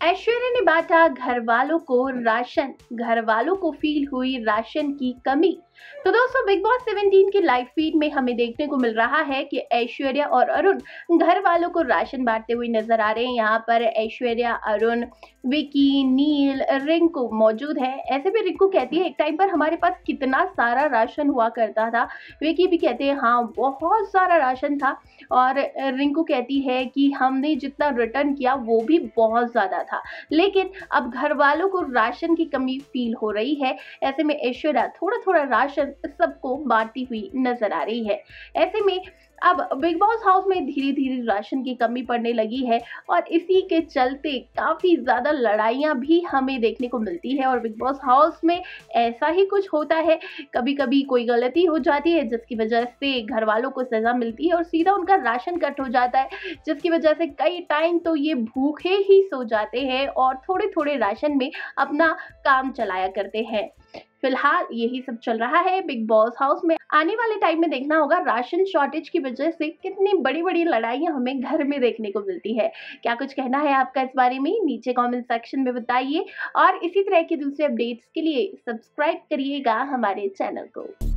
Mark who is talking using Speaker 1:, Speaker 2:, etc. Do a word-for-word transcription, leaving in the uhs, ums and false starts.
Speaker 1: ऐश्वर्या ने बांटा घर वालों को राशन, घर वालों को फील हुई राशन की कमी। तो दोस्तों, बिग बॉस सत्रह की लाइव फीड में हमें देखने को मिल रहा है कि ऐश्वर्या और अरुण घर वालों को राशन बांटते हुए नजर आ रहे हैं। यहाँ पर ऐश्वर्या, अरुण, विकी, नील, रिंकू मौजूद है। ऐसे में रिंकू कहती है एक टाइम पर हमारे पास कितना सारा राशन हुआ करता था। विकी भी कहते हैं हाँ बहुत सारा राशन था, और रिंकू कहती है कि हमने जितना रिटर्न किया वो भी बहुत ज्यादा था, लेकिन अब घर वालों को राशन की कमी फील हो रही है। ऐसे में ऐश्वर्या थोड़ा थोड़ा राशन सबको बांटती हुई नजर आ रही है। ऐसे में अब बिग बॉस हाउस में धीरे धीरे राशन की कमी पड़ने लगी है, और इसी के चलते काफी ज्यादा लड़ाइयां भी हमें देखने को मिलती है। और बिग बॉस हाउस में ऐसा ही कुछ होता है, कभी कभी कोई गलती हो जाती है जिसकी वजह से घर वालों को सजा मिलती है और सीधा उनका राशन कट हो जाता है, जिसकी वजह से कई टाइम तो ये भूखे ही सो जाते हैं और थोड़े थोड़े राशन में अपना काम चलाया करते हैं। फिलहाल यही सब चल रहा है बिग बॉस हाउस में। आने वाले टाइम में देखना होगा राशन शॉर्टेज की वजह से कितनी बड़ी बड़ी लड़ाइयां हमें घर में देखने को मिलती है। क्या कुछ कहना है आपका इस बारे में, नीचे कमेंट सेक्शन में बताइए। और इसी तरह के दूसरे अपडेट्स के लिए सब्सक्राइब करिएगा हमारे चैनल को।